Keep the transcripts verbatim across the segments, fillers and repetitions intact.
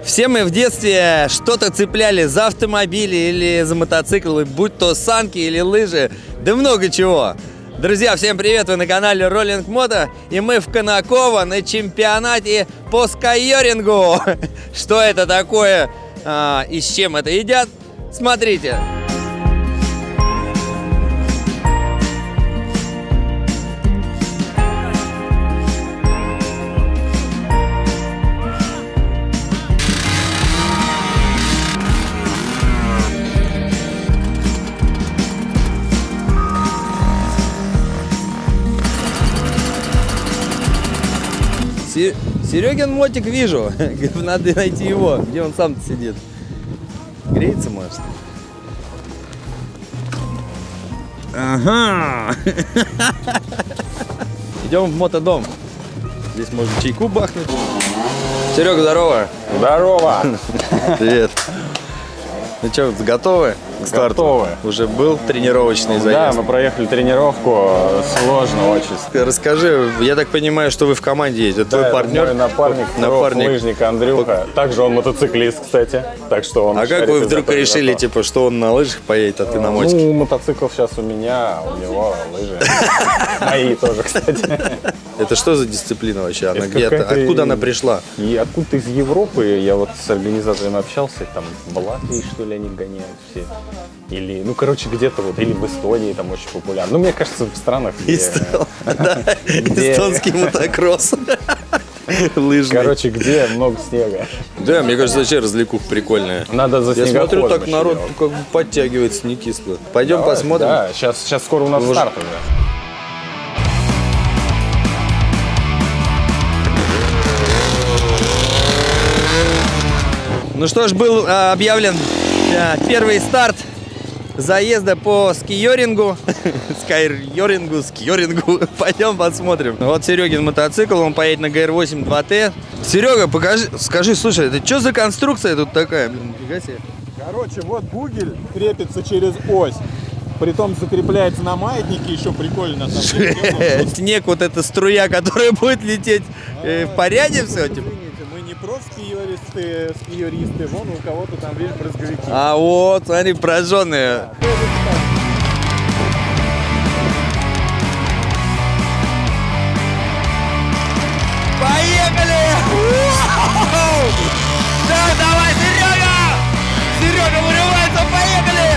Все мы в детстве что-то цепляли за автомобили или за мотоциклы, будь то санки или лыжи, да много чего. Друзья, всем привет! Вы на канале Rolling Moto, и мы в Конаково на чемпионате по скайорингу. Что это такое а, и с чем это едят? Смотрите! Серегин мотик вижу. Надо найти его. Где он сам-то сидит? Греется, может? Ага. Идем в мотодом. Здесь можно чайку бахнуть. Серега, здорово. Здорово. Привет. Ну что, готовы к старту? Готовы. Уже был тренировочный заезд? Да, мы проехали тренировку, сложно очень. Расскажи, я так понимаю, что вы в команде едете. Да, твой партнер? Мой напарник, напарник. Лыжник Андрюха. Также он мотоциклист, кстати. Так что он. А как вы вдруг решили, типа, что он на лыжах поедет, а ты на мотике? Ну, мотоцикл сейчас у меня, у него лыжи. Мои тоже, кстати. Это что за дисциплина вообще? Она где-то? Откуда она пришла? И откуда-то из Европы. Я вот с организаторами общался, там в Латвии, что ли, они гоняют все. Или, ну, короче, где-то вот, или в Эстонии там очень популярно. Ну, мне кажется, в странах, где... Эстонский мотокросс. Лыжный. Короче, где много снега. Да, мне кажется, вообще развлекуха прикольная. Надо за снегоходом. Я смотрю, так народ как бы подтягивается, не кисло. Пойдем посмотрим. Да, сейчас, сейчас скоро у нас старт уже. Ну что ж, был а, объявлен а, первый старт заезда по скийорингу. Скайорингу, скийорингу. Пойдем посмотрим. Вот Серегин мотоцикл, он поедет на гэ эр восемь два тэ. Серега, покажи, скажи, слушай, это что за конструкция тут такая? Блин, нифига себе. Короче, вот бугель крепится через ось. Притом закрепляется на маятнике, еще прикольно. Снег, вот эта струя, которая будет лететь в порядке все, типа. Просто скиористы, скиористы, вон у кого-то там, видишь, брызговики. А вот, смотри, прожженные. Поехали! Да, давай, Серега! Серега вырывается, поехали!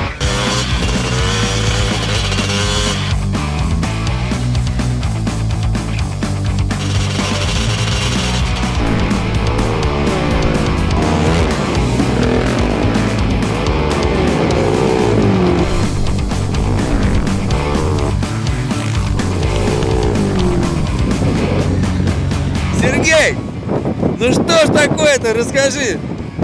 Сергей, ну что ж такое-то, расскажи.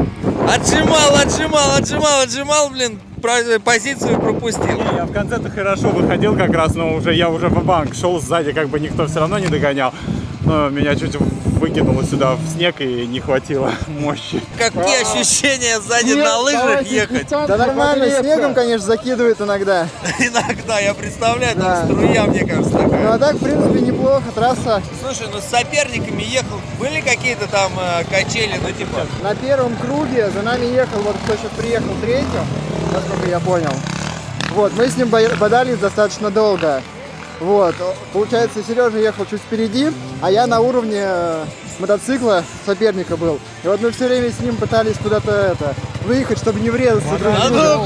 Отжимал, отжимал, отжимал, отжимал, блин, позицию пропустил. Не, я в конце-то хорошо выходил как раз, но уже я уже в банк шел сзади, как бы никто все равно не догонял. Но меня чуть выкинуло сюда в снег и не хватило мощи. Какие ощущения сзади на лыжах ехать? Да нормально, снегом, конечно, закидывает иногда. Иногда, я представляю, там струя, мне кажется, такая. Ну а так, в принципе, неплохо, трасса. Слушай, ну с соперниками ехал, были какие-то там э, качели, ну типа? На первом круге за нами ехал, вот кто сейчас приехал третьим, насколько я понял. Вот, мы с ним бодались достаточно долго. Вот, получается, Сережа ехал чуть впереди, а я на уровне мотоцикла соперника был. И вот мы все время с ним пытались куда-то это выехать, чтобы не врезаться. А ну,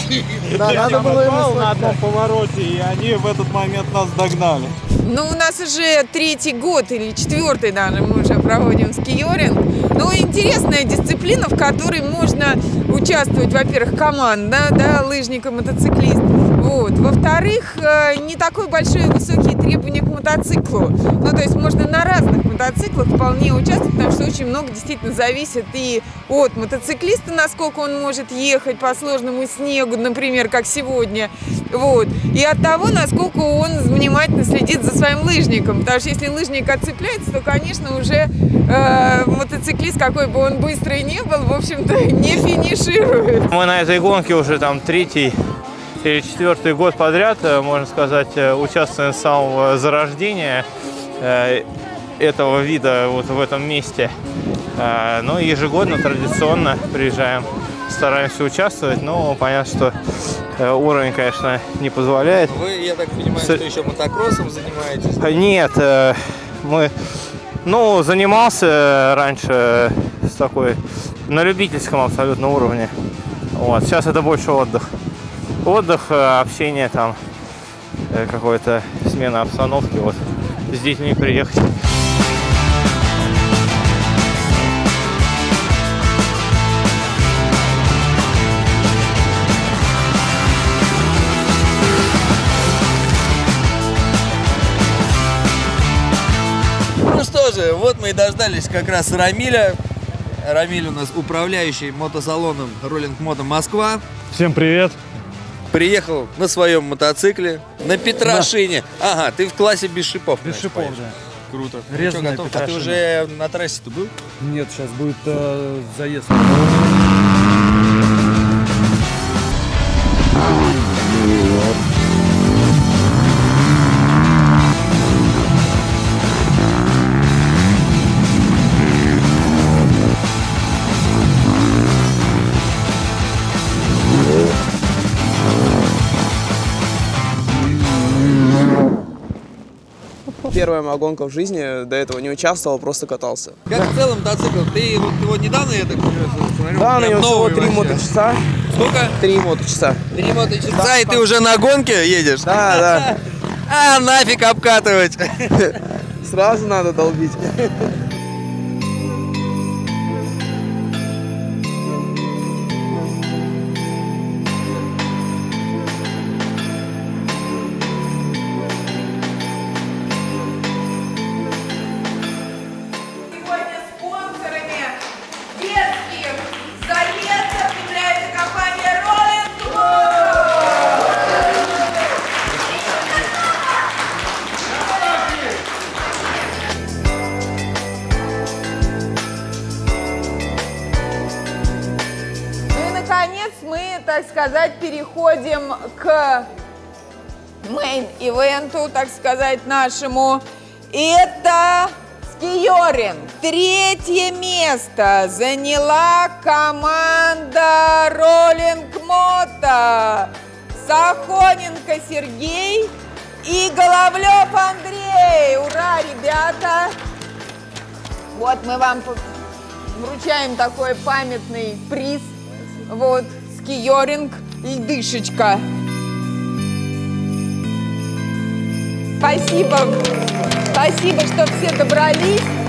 да, надо было ему на одном повороте, и они в этот момент нас догнали. Ну, у нас уже третий год или четвертый даже мы уже проводим скийоринг. Ну, интересная дисциплина, в которой можно участвовать, во-первых, команда, да, лыжник и мотоциклист. Вот. Во-вторых, не такой большие высокие требования к мотоциклу. Ну, то есть можно на разных мотоциклах вполне участвовать, потому что очень много действительно зависит и от мотоциклиста, насколько он может ехать по сложному снегу, например, как сегодня, вот, и от того, насколько он внимательно следит за своим лыжником. Потому что если лыжник отцепляется, то, конечно, уже э, мотоциклист, какой бы он быстрый ни был, в общем-то, не финиширует. Мы на этой гонке уже там третий или четвертый год подряд, можно сказать, участвуем с самого зарождения. этого вида вот в этом месте. Ну, ежегодно, традиционно приезжаем, стараемся участвовать, но понятно, что уровень, конечно, не позволяет. Вы, я так понимаю, С... что еще мотокроссом занимаетесь? Нет, мы, ну, занимался раньше с такой, на любительском абсолютно уровне. Вот, сейчас это больше отдых. Отдых, общение там, какой-то смена обстановки, вот, с детьми приехать. Ну что же, вот мы и дождались как раз Рамиля. Рамиль у нас управляющий мотосалоном Rolling Moto Москва. Всем привет. Приехал на своем мотоцикле, на Петрошине. Да. Ага, ты в классе без шипов. Без шипов, да. Круто. Резаная Ну, что, готов? Петрошина. А ты уже на трассе-то был? Нет, сейчас будет э, заезд. Первая моя гонка в жизни, до этого не участвовал, просто катался. Как в целом мотоцикл? Ты вот его недавно, я так смотрю, Да, на него всего три вообще. моточаса. Сколько? Три моточаса. Три моточаса, и ты уже на гонке едешь? Да, да. А, нафиг обкатывать. Сразу надо долбить. Наконец мы, так сказать, переходим к мейн-ивенту, так сказать, нашему. Это скиоринг. Третье место заняла команда Rolling Moto. Сахоненко Сергей и Головлев Андрей. Ура, ребята! Вот мы вам вручаем такой памятный приз. Вот, скиоринг, льдышечка. Спасибо, спасибо, что все добрались.